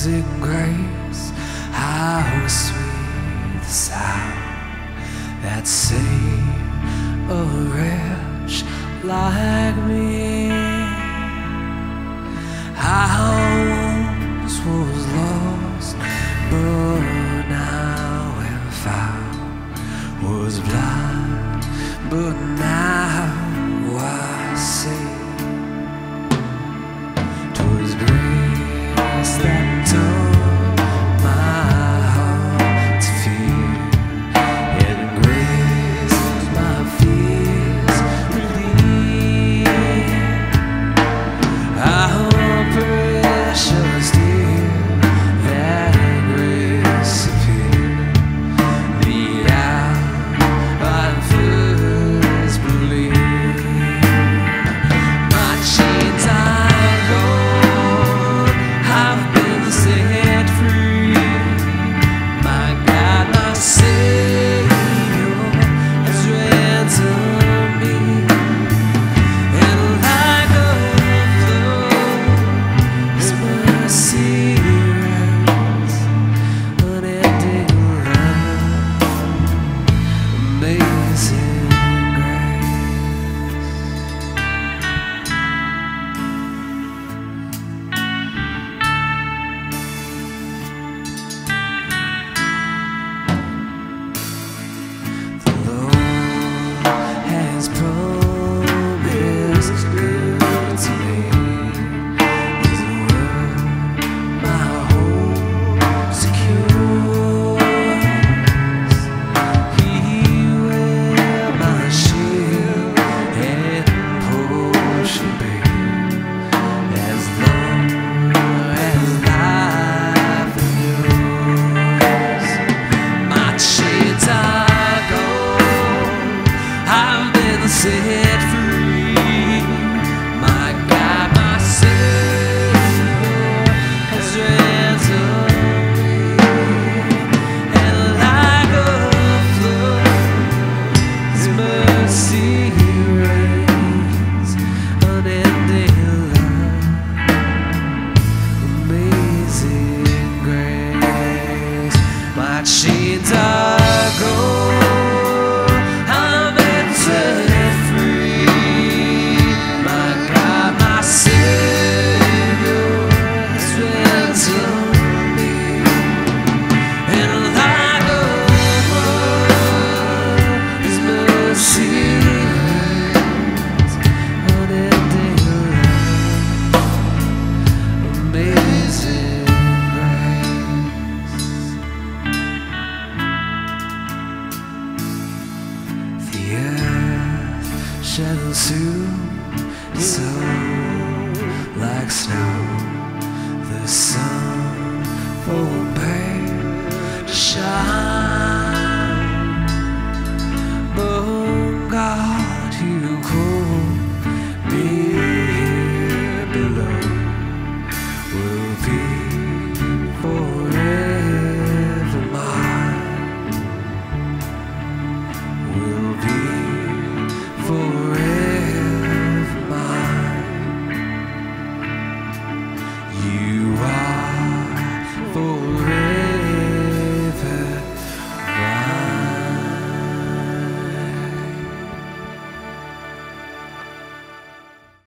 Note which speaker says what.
Speaker 1: amazing grace, how sweet the sound that saved a wretch like me. I once was lost, but now am found, was blind, but now I see. 'Twas grace that taught my heart to fear, and grace my fears relieved. How precious dear that grace appeared the hour I first believed. My chains are gone, I've been set free. My God, my Savior has ransomed me, and like a flood, His mercy reigns, unending love, amazing grace. The Lord has promised good to me. His word, my hope secures. He will my shield and portion be, as long as life endures. My chains are gone, I've been set free. My God, my Savior has ransomed me, and like a flood, His mercy reigns, unending love, amazing grace. My chains are gone, I've been set free. My God, my Savior has ransomed me, and like a flood, His mercy reigns, unending love, amazing grace. The earth shall soon sow like snow, the sun forbear.